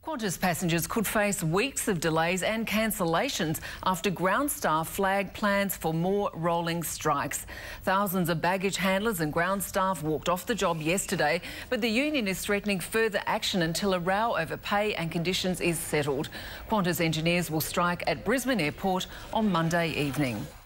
Qantas passengers could face weeks of delays and cancellations after ground staff flagged plans for more rolling strikes. Thousands of baggage handlers and ground staff walked off the job yesterday, but the union is threatening further action until a row over pay and conditions is settled. Qantas engineers will strike at Brisbane Airport on Monday evening.